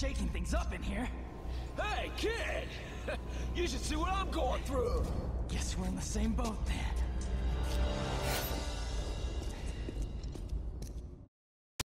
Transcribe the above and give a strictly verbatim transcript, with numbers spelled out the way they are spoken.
shaking things up in here. Hey, kid! You should see what I'm going through! Guess we're in the same boat then.